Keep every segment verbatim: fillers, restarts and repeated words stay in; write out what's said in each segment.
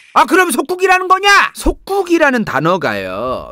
아 그럼 속국이라는 거냐? 속국이라는 단어가요,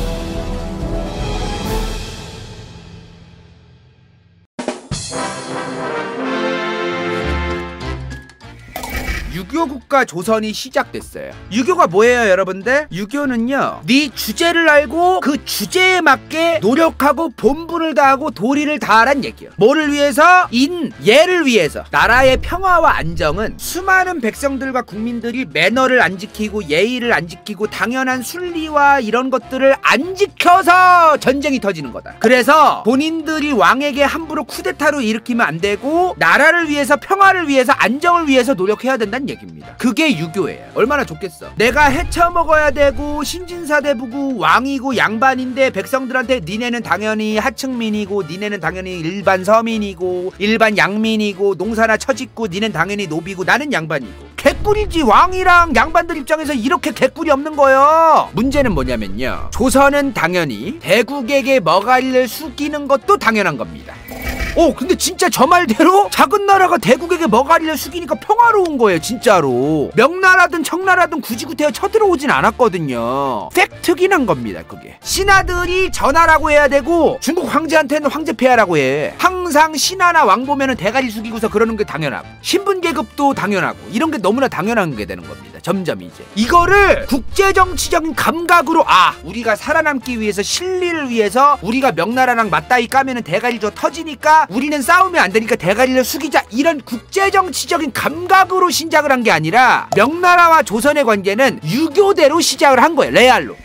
유교 국가 조선이 시작됐어요. 유교가 뭐예요 여러분들? 유교는요, 네 주제를 알고 그 주제에 맞게 노력하고 본분을 다하고 도리를 다하란 얘기예요. 뭐를 위해서? 인, 예를 위해서. 나라의 평화와 안정은 수많은 백성들과 국민들이 매너를 안 지키고 예의를 안 지키고 당연한 순리와 이런 것들을 안 지켜서 전쟁이 터지는 거다. 그래서 본인들이 왕에게 함부로 쿠데타로 일으키면 안 되고 나라를 위해서, 평화를 위해서, 안정을 위해서 노력해야 된다는 얘기입니다. 그게 유교예요. 얼마나 좋겠어. 내가 헤쳐먹어야 되고 신진사대부고 왕이고 양반인데 백성들한테 니네는 당연히 하층민이고 니네는 당연히 일반 서민이고 일반 양민이고 농사나 처짓고 니는 당연히 노비고 나는 양반이고. 개꿀이지. 왕이랑 양반들 입장에서 이렇게 개꿀이 없는 거예요. 문제는 뭐냐면요, 조선은 당연히 대국에게 머가리를 숙이는 것도 당연한 겁니다. 오 근데 진짜 저 말대로 작은 나라가 대국에게 머가리를 숙이니까 평화로운 거예요. 진짜로 명나라든 청나라든 굳이 구태여 쳐들어오진 않았거든요. 팩트긴 한 겁니다. 그게 신하들이 전하라고 해야 되고 중국 황제한테는 황제폐하라고 해. 항상 신하나 왕 보면은 대가리 숙이고서 그러는 게 당연하고 신분 계급도 당연하고 이런 게 너무나 당연한 게 되는 겁니다. 점점 이제 이거를 국제정치적인 감각으로, 아 우리가 살아남기 위해서, 실리를 위해서 우리가 명나라랑 맞다이 까면은 대가리 저 터지니까 우리는 싸우면 안 되니까 대가리를 숙이자, 이런 국제정치적인 감각으로 시작을 한 게 아니라 명나라와 조선의 관계는 유교대로 시작을 한 거예요. 레알로.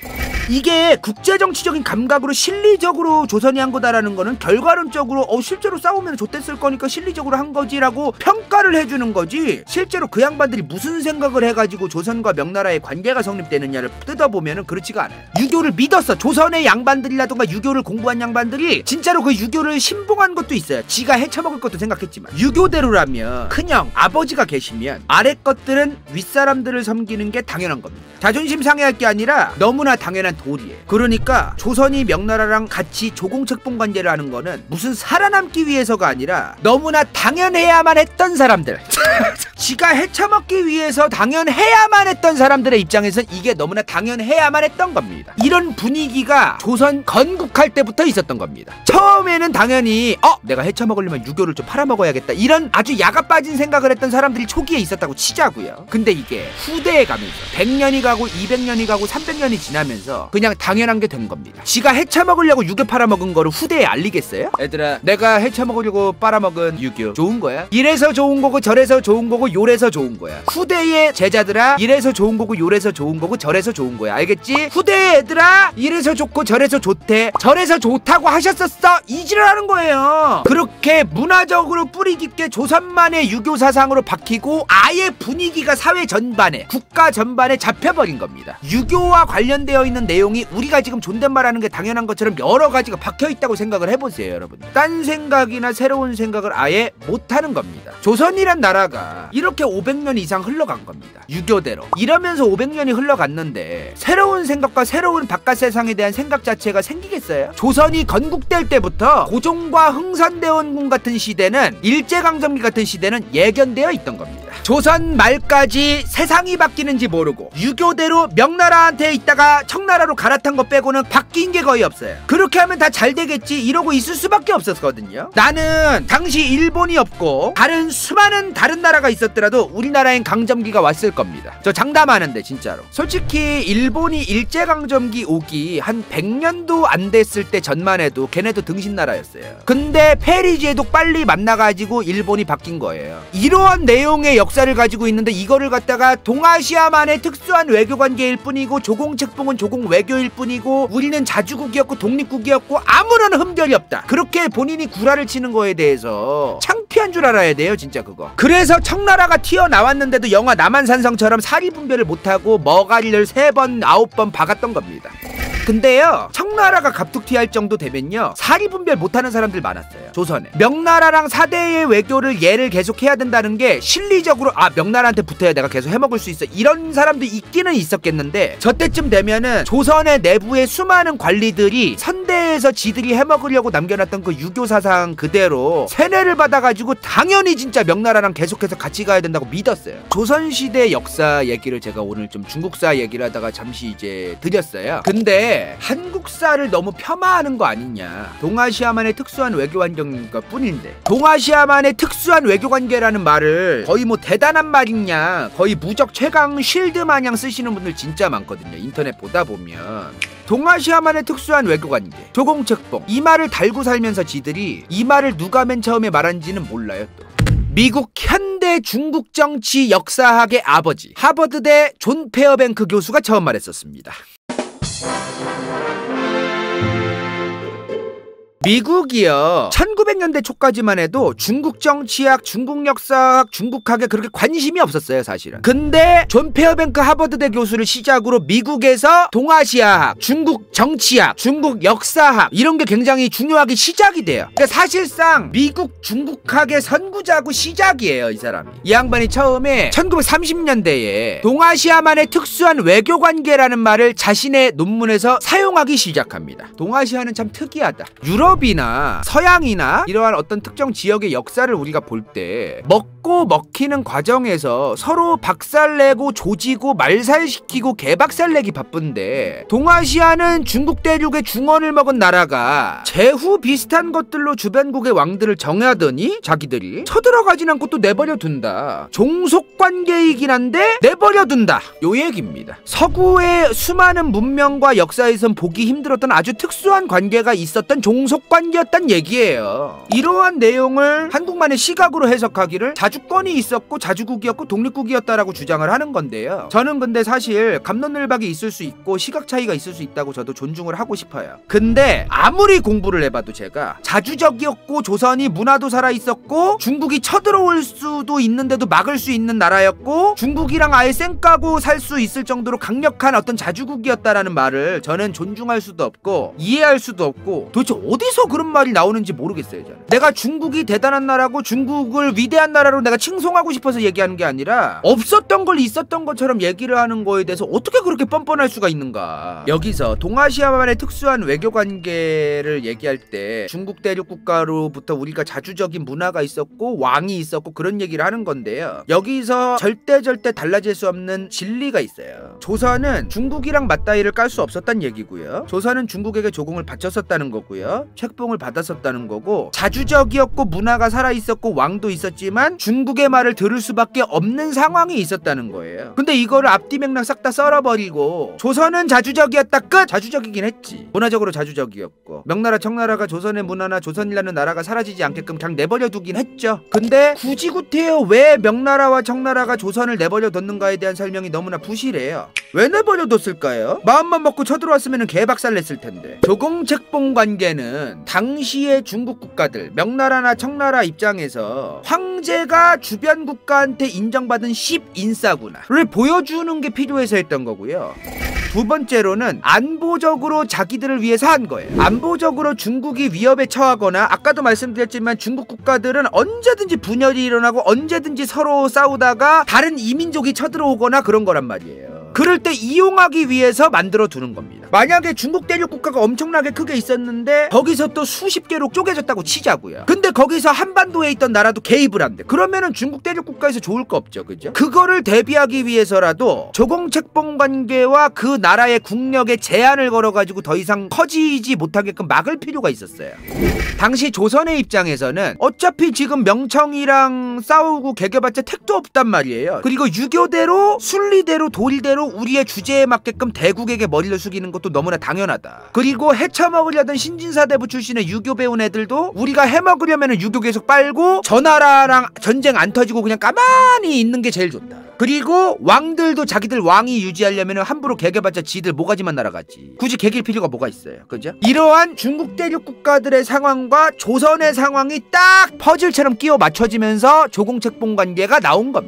이게 국제정치적인 감각으로 실리적으로 조선이 한 거다라는 거는 결과론적으로 어 실제로 싸우면 좆됐을 거니까 실리적으로 한 거지라고 평가를 해주는 거지, 실제로 그 양반들이 무슨 생각을 해가지고 조선과 명나라의 관계가 성립되느냐를 뜯어보면 그렇지가 않아요. 유교를 믿었어. 조선의 양반들이라던가 유교를 공부한 양반들이 진짜로 그 유교를 신봉한 것도 있어요. 지가 헤쳐먹을 것도 생각했지만. 유교대로라면 큰형 아버지가 계시면 아래 것들은 윗사람들을 섬기는 게 당연한 겁니다. 자존심 상해할 게 아니라 너무나 당연한 도리예요. 그러니까 조선이 명나라랑 같이 조공책봉 관계를 하는 거는 무슨 살아남기 위해서가 아니라 너무나 당연해야만 했던 사람들 지가 헤쳐먹기 위해서 당연해야만 했던 사람들의 입장에선 이게 너무나 당연해야만 했던 겁니다. 이런 분위기가 조선 건국할 때부터 있었던 겁니다. 처음에는 당연히 어? 내가 헤쳐먹으려면 유교를 좀 팔아먹어야겠다, 이런 아주 야가 빠진 생각을 했던 사람들이 초기에 있었다고 치자고요. 근데 이게 후대에 가면서 백 년이 가고 이백 년이 가고 삼백 년이 지나면서 그냥 당연한 게 된 겁니다. 지가 헤쳐먹으려고 유교 팔아먹은 거를 후대에 알리겠어요? 얘들아, 내가 헤쳐먹으려고 빨아먹은 유교 좋은 거야? 이래서 좋은 거고 저래서 좋은 거고 요래서 좋은 거야. 후대의 제자들아, 이래서 좋은 거고 요래서 좋은 거고 저래서 좋은 거야. 알겠지? 후대의 애들아, 이래서 좋고 저래서 좋대, 저래서 좋다고 하셨었어, 이지랄하는 거예요. 그렇게 문화적으로 뿌리 깊게 조선만의 유교 사상으로 박히고 아예 분위기가 사회 전반에, 국가 전반에 잡혀버린 겁니다. 유교와 관련되어 있는 내용이 우리가 지금 존댓말하는 게 당연한 것처럼 여러 가지가 박혀있다고 생각을 해보세요. 여러분, 딴 생각이나 새로운 생각을 아예 못하는 겁니다. 조선이란 나라가 이렇게 오백 년 이상 흘러간 겁니다. 유교대로. 이러면서 오백 년이 흘러갔는데 새로운 생각과 새로운 바깥 세상에 대한 생각 자체가 생기겠어요? 조선이 건국될 때부터 고종과 흥선대원군 같은 시대는, 일제강점기 같은 시대는 예견되어 있던 겁니다. 조선 말까지 세상이 바뀌는지 모르고 유교대로 명나라한테 있다가 청나라로 갈아탄 거 빼고는 바뀐 게 거의 없어요. 그렇게 하면 다 잘 되겠지 이러고 있을 수밖에 없었거든요. 나는 당시 일본이 없고 다른 수많은 다른 나라가 있었더라도 우리나라엔 강점기가 왔을 겁니다. 저 장담하는데 진짜로. 솔직히 일본이 일제강점기 오기 한 백 년도 안 됐을 때 전만 해도 걔네도 등신나라였어요. 근데 페리제독 빨리 만나가지고 일본이 바뀐 거예요. 이러한 내용의 역사를 가지고 있는데 이거를 갖다가 동아시아만의 특수한 외교관계일 뿐이고 조공책봉은 조공 외교일 뿐이고 우리는 자주국이었고 독립국이었고 아무런 흠결이 없다, 그렇게 본인이 구라를 치는 거에 대해서 창피한 줄 알아야 돼요 진짜 그거. 그래서 청나라가 튀어나왔는데도 영화 남한산성처럼 사리분별을 못하고 머가리를 세 번 아홉 번 박았던 겁니다. 근데요, 청나라가 갑툭튀할 정도 되면요 사리 분별 못하는 사람들 많았어요. 조선에 명나라랑 사대의 외교를 얘를 계속 해야 된다는 게 실리적으로 아 명나라한테 붙어야 내가 계속 해먹을 수 있어 이런 사람도 있기는 있었겠는데, 저때쯤 되면은 조선의 내부의 수많은 관리들이 선대에서 지들이 해먹으려고 남겨놨던 그 유교 사상 그대로 세뇌를 받아가지고 당연히 진짜 명나라랑 계속해서 같이 가야 된다고 믿었어요. 조선시대 역사 얘기를 제가 오늘 좀 중국사 얘기를 하다가 잠시 이제 드렸어요. 근데 한국사를 너무 폄하하는 거 아니냐, 동아시아만의 특수한 외교 환경인 것 뿐인데 동아시아만의 특수한 외교 관계라는 말을 거의 뭐 대단한 말이냐, 거의 무적 최강 쉴드 마냥 쓰시는 분들 진짜 많거든요. 인터넷 보다 보면 동아시아만의 특수한 외교관계, 조공책봉 이 말을 달고 살면서 지들이 이 말을 누가 맨 처음에 말한지는 몰라요. 또 미국 현대 중국 정치 역사학의 아버지 하버드대 존 페어뱅크 교수가 처음 말했었습니다. 미국이요 천구백 년대 초까지만 해도 중국 정치학, 중국 역사학, 중국학에 그렇게 관심이 없었어요 사실은. 근데 존 페어뱅크 하버드대 교수를 시작으로 미국에서 동아시아학, 중국 정치학, 중국 역사학 이런 게 굉장히 중요하게 시작이 돼요. 그러니까 사실상 미국 중국학의 선구자고 시작이에요 이 사람이. 이 양반이 처음에 천구백삼십 년대에 동아시아만의 특수한 외교관계라는 말을 자신의 논문에서 사용하기 시작합니다. 동아시아는 참 특이하다. 유럽 유럽이나 서양이나 이러한 어떤 특정 지역의 역사를 우리가 볼 때 먹고 먹히는 과정에서 서로 박살내고 조지고 말살시키고 개박살내기 바쁜데, 동아시아는 중국 대륙의 중원을 먹은 나라가 제후 비슷한 것들로 주변국의 왕들을 정하더니 자기들이 쳐들어가진 않고 또 내버려둔다. 종속관계이긴 한데 내버려둔다 요 얘기입니다. 서구의 수많은 문명과 역사에선 보기 힘들었던 아주 특수한 관계가 있었던 종속 관계였단 얘기예요. 이러한 내용을 한국만의 시각으로 해석하기를 자주권이 있었고 자주국이었고 독립국이었다라고 주장을 하는 건데요. 저는 근데 사실 갑론을박이 있을 수 있고 시각 차이가 있을 수 있다고 저도 존중을 하고 싶어요. 근데 아무리 공부를 해봐도 제가 자주적이었고 조선이 문화도 살아있었고 중국이 쳐들어올 수도 있는데도 막을 수 있는 나라였고 중국이랑 아예 쌩까고 살 수 있을 정도로 강력한 어떤 자주국이었다라는 말을 저는 존중할 수도 없고 이해할 수도 없고, 도대체 어디서 그런 말이 나오는지 모르겠어요. 저는 내가 중국이 대단한 나라고 중국을 위대한 나라로 내가 칭송하고 싶어서 얘기하는 게 아니라 없었던 걸 있었던 것처럼 얘기를 하는 거에 대해서 어떻게 그렇게 뻔뻔할 수가 있는가. 여기서 동아시아만의 특수한 외교관계를 얘기할 때 중국 대륙 국가로부터 우리가 자주적인 문화가 있었고 왕이 있었고 그런 얘기를 하는 건데요. 여기서 절대 절대 달라질 수 없는 진리가 있어요. 조선은 중국이랑 맞다이를 깔 수 없었단 얘기고요. 조선은 중국에게 조공을 바쳤었다는 거고요. 책봉을 받았었다는 거고, 자주적이었고 문화가 살아있었고 왕도 있었지만 중국의 말을 들을 수밖에 없는 상황이 있었다는 거예요. 근데 이거를 앞뒤 맥락 싹 다 썰어버리고 조선은 자주적이었다 끝! 자주적이긴 했지. 문화적으로 자주적이었고 명나라 청나라가 조선의 문화나 조선이라는 나라가 사라지지 않게끔 그냥 내버려두긴 했죠. 근데 굳이 구태여 왜 명나라와 청나라가 조선을 내버려뒀는가에 대한 설명이 너무나 부실해요. 왜 내버려뒀을까요? 마음만 먹고 쳐들어왔으면 개박살 냈을 텐데. 조공책봉 관계는 당시의 중국 국가들 명나라나 청나라 입장에서 황제가 주변 국가한테 인정받은 십인싸구나를 보여주는 게 필요해서 했던 거고요. 두 번째로는 안보적으로 자기들을 위해서 한 거예요. 안보적으로 중국이 위협에 처하거나, 아까도 말씀드렸지만 중국 국가들은 언제든지 분열이 일어나고 언제든지 서로 싸우다가 다른 이민족이 쳐들어오거나 그런 거란 말이에요. 그럴 때 이용하기 위해서 만들어 두는 겁니다. 만약에 중국 대륙 국가가 엄청나게 크게 있었는데 거기서 또 수십 개로 쪼개졌다고 치자고요. 근데 거기서 한반도에 있던 나라도 개입을 한대. 그러면은 중국 대륙 국가에서 좋을 거 없죠, 그죠? 그거를 대비하기 위해서라도 조공책봉 관계와 그 나라의 국력에 제한을 걸어가지고 더 이상 커지지 못하게끔 막을 필요가 있었어요. 당시 조선의 입장에서는 어차피 지금 명청이랑 싸우고 개겨봤자 택도 없단 말이에요. 그리고 유교대로 순리대로 도리대로 우리의 주제에 맞게끔 대국에게 머리를 숙이는 것도 너무나 당연하다. 그리고 해쳐먹으려던 신진사대부 출신의 유교 배운 애들도 우리가 해먹으려면 유교 계속 빨고 저 나라랑 전쟁 안 터지고 그냥 가만히 있는 게 제일 좋다. 그리고 왕들도 자기들 왕위 유지하려면 함부로 개겨봤자 지들 모가지만 날아가지. 굳이 개길 필요가 뭐가 있어요, 그죠? 이러한 중국 대륙 국가들의 상황과 조선의 상황이 딱 퍼즐처럼 끼워 맞춰지면서 조공책봉 관계가 나온 겁니다.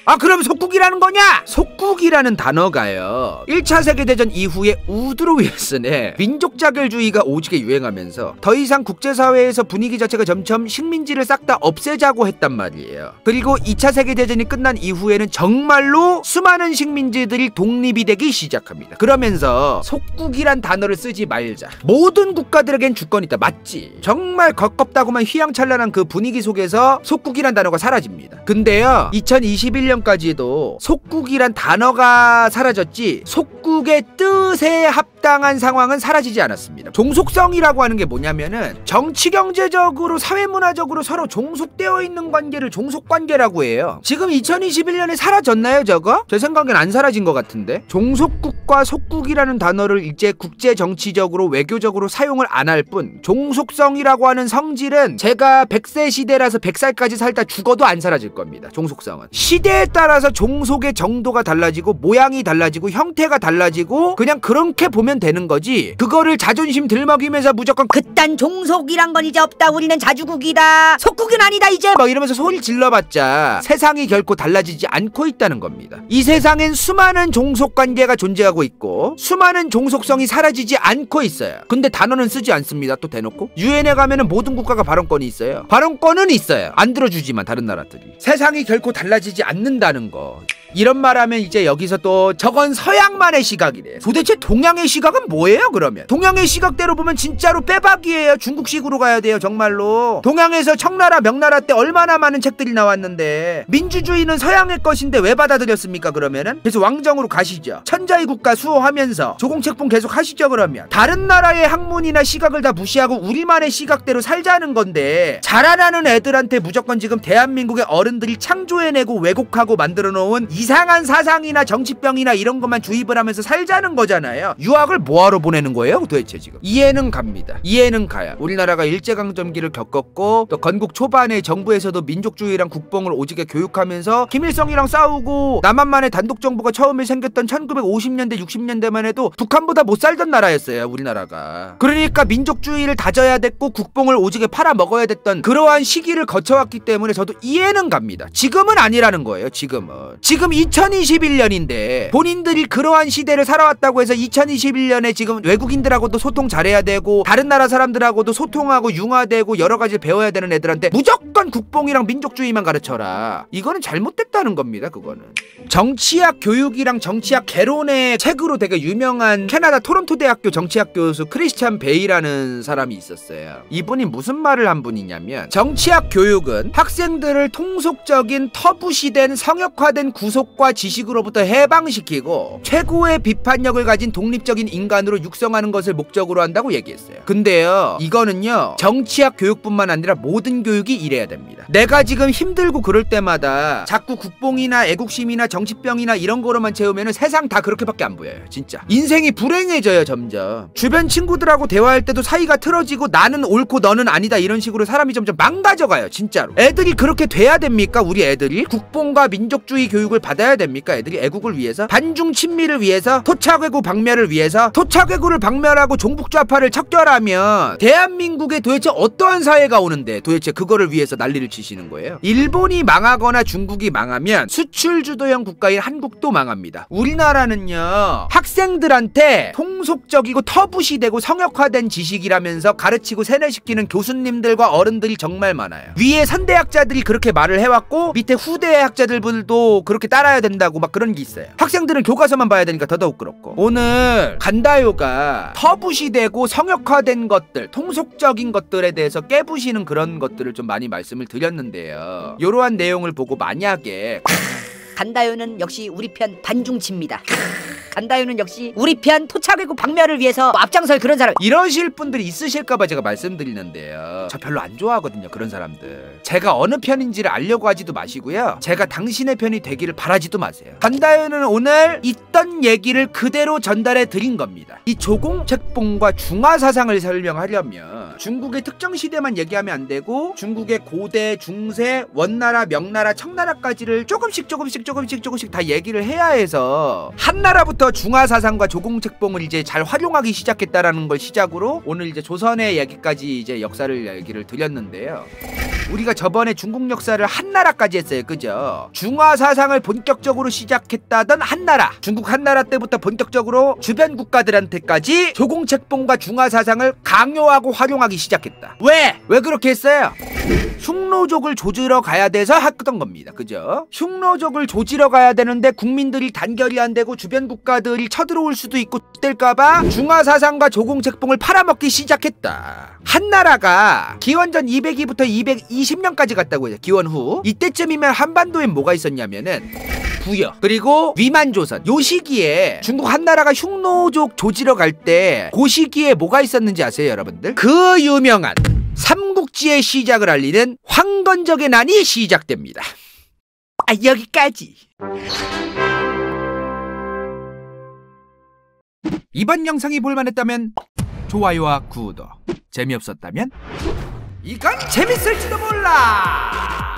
아 그럼 속국이라는 거냐? 속국이라는 단어가요 일 차 세계대전 이후에 우드로 윌슨의 민족 자결주의가 오지게 유행하면서 더 이상 국제사회에서 분위기 자체가 점점 식민지를 싹 다 없애자고 했단 말이에요. 그리고 이 차 세계대전이 끝난 이후에는 정말로 수많은 식민지들이 독립이 되기 시작합니다. 그러면서 속국이란 단어를 쓰지 말자. 모든 국가들에겐 주권이 있다. 맞지? 정말 겁겁다고만 휘황찬란한 그 분위기 속에서 속국이란 단어가 사라집니다. 근데요 이천이십일 년까지도 속국이란 단어가 사라졌지 속국의 뜻에 합당한 상황은 사라지지 않았습니다. 종속성이라고 하는 게 뭐냐면은 정치 경제적으로 사회문화적으로 서로 종속되어 있는 관계를 종속관계라고 해요. 지금 이천이십일 년에 사라졌나요 저거? 제 생각엔 안 사라진 것 같은데. 종속국과 속국이라는 단어를 이제 국제 정치적으로 외교적으로 사용을 안 할 뿐 종속성이라고 하는 성질은 제가 백 세 시대라서 백 살까지 살다 죽어도 안 사라질 겁니다. 종속성은 시대에 따라서 종속의 정도가 달라지고 모양이 달라지고 형태가 달라지고 그냥 그렇게 보면 되는 거지 그거를 자존심 들먹이면서 무조건 그딴 종속이란 건 이제 없다. 우리는 자주국이다. 속국은 아니다 이제. 막 이러면서 소리 질러봤자 세상이 결코 달라지지 않고 있다는 겁니다. 이 세상엔 수많은 종속관계가 존재하고 있고 수많은 종속성이 사라지지 않고 있어요. 근데 단어는 쓰지 않습니다. 또 대놓고 유엔에 가면은 모든 국가가 발언권이 있어요. 발언권은 있어요. 안 들어주지만 다른 나라들이. 세상이 결코 달라지지 않는다는 거. 이런 말하면 이제 여기서 또 저건 서양만의 시각이래. 도대체 동양의 시각은 뭐예요 그러면? 동양의 시각대로 보면 진짜로 빼박이에요. 중국식으로 가야 돼요 정말로. 동양에서 청나라 명나라 때 얼마나 많은 책들이 나왔는데 민주주의는 서양의 것인데 왜 받아들였습니까 그러면은? 그래서 왕정으로 가시죠. 천자의 국가 수호하면서 조공책봉 계속 하시죠 그러면. 다른 나라의 학문이나 시각을 다 무시하고 우리만의 시각대로 살자는 건데 자라나는 애들한테 무조건 지금 대한민국의 어른들이 창조해내고 왜곡하고 만들어 놓은 이상한 사상이나 정치병이나 이런 것만 주입을 하면서 살자는 거잖아요. 유학을 뭐하러 보내는 거예요 도대체 지금? 이해는 갑니다. 이해는 가요. 우리나라가 일제강점기를 겪었고 또 건국 초반에 정부에서도 민족주의랑 국뽕을 오지게 교육하면서 김일성이랑 싸우고 남한만의 단독정부가 처음에 생겼던 천구백오십 년대 육십 년대만 해도 북한보다 못 살던 나라였어요 우리나라가. 그러니까 민족주의를 다져야 됐고 국뽕을 오지게 팔아먹어야 됐던 그러한 시기를 거쳐왔기 때문에 저도 이해는 갑니다. 지금은 아니라는 거예요. 지금은 지금 이천이십일 년인데 본인들이 그러한 시대를 살아왔다고 해서 이천이십일 년에 지금 외국인들하고도 소통 잘해야 되고 다른 나라 사람들하고도 소통하고 융화되고 여러 가지를 배워야 되는 애들한테 무조건 국뽕이랑 민족주의만 가르쳐라. 이거는 잘못됐다는 겁니다. 그거는. 정치학 교육이랑 정치학 개론의 책으로 되게 유명한 캐나다 토론토 대학교 정치학 교수 크리스찬 베이라는 사람이 있었어요. 이분이 무슨 말을 한 분이냐면 정치학 교육은 학생들을 통속적인 터부시된 성역화된 구속과 지식으로부터 해방시키고 최고의 비판력을 가진 독립적인 인간으로 육성하는 것을 목적으로 한다고 얘기했어요. 근데요 이거는요 정치학 교육뿐만 아니라 모든 교육이 이래야 됩니다. 내가 지금 힘들고 그럴 때마다 자꾸 국뽕이나 애국심이나 정치병이나 이런 거로만 채우면 세상 다 그렇게밖에 안 보여요. 진짜 인생이 불행해져요. 점점 주변 친구들하고 대화할 때도 사이가 틀어지고 나는 옳고 너는 아니다 이런 식으로 사람이 점점 망가져가요. 진짜로. 애들이 그렇게 돼야 됩니까? 우리 애들이 국뽕과 민족주의 교육을 받아야 됩니까? 애들이 애국을 위해서 반중 친미를 위해서 토착외구 박멸을 위해서 토착외구를 박멸하고 종북좌파를 척결하면 대한민국에 도대체 어떠한 사회가 오는데 도대체 그거를 위해서 난리를 치시는 거예요? 일본이 망하거나 중국이 망하면 수출 주도형 국가인 한국도 망합니다. 우리나라는요 학생들한테 통속적이고 터부시되고 성역화된 지식이라면서 가르치고 세뇌시키는 교수님들과 어른들이 정말 많아요. 위에 선대학자들이 그렇게 말을 해왔고 밑에 후대 학자들도 그렇게 따라야 된다고 막 그런 게 있어요. 학생들은 교과서만 봐야 되니까 더더욱 그렇고. 오늘 간다요가 터부시되고 성역화된 것들 통속적인 것들에 대해서 깨부시는 그런 것들을 좀 많이 말씀을 드렸는데요. 이러한 내용을 보고 만약에 간다요는 역시 우리 편 반중치입니다. 간다요는 역시 우리 편 토착외국 박멸을 위해서 앞장설 그런 사람 이러실 분들이 있으실까봐 제가 말씀드리는데요. 저 별로 안 좋아하거든요 그런 사람들. 제가 어느 편인지를 알려고 하지도 마시고요 제가 당신의 편이 되기를 바라지도 마세요. 간다요는 오늘 있던 얘기를 그대로 전달해 드린 겁니다. 이 조공책봉과 중화사상을 설명하려면 중국의 특정 시대만 얘기하면 안 되고 중국의 고대, 중세, 원나라, 명나라, 청나라까지를 조금씩 조금씩 조금씩 조금씩 다 얘기를 해야 해서 한 나라부터 이때부터 중화사상과 조공책봉을 이제 잘 활용하기 시작했다라는 걸 시작으로 오늘 이제 조선의 얘기까지 이제 역사를 얘기를 드렸는데요. 우리가 저번에 중국 역사를 한나라까지 했어요. 그죠? 중화사상을 본격적으로 시작했다던 한나라. 중국 한나라 때부터 본격적으로 주변 국가들한테까지 조공책봉과 중화사상을 강요하고 활용하기 시작했다. 왜? 왜 그렇게 했어요? 흉노족을 조지러 가야 돼서 했던 겁니다. 그죠? 흉노족을 조지러 가야 되는데 국민들이 단결이 안 되고 주변 국가들이 쳐들어올 수도 있고 될까봐 중화사상과 조공책봉을 팔아먹기 시작했다. 한나라가 기원전 이백이부터 이백이십 년까지 갔다고 해요. 기원 후. 이때쯤이면 한반도엔 뭐가 있었냐면은 부여 그리고 위만조선. 요 시기에 중국 한나라가 흉노족 조지러 갈 때 그 시기에 뭐가 있었는지 아세요, 여러분들? 그 유명한 삼국지의 시작을 알리는 황건적의 난이 시작됩니다. 아, 여기까지. 이번 영상이 볼만했다면 좋아요와 구독, 재미없었다면 이건 재밌을지도 몰라.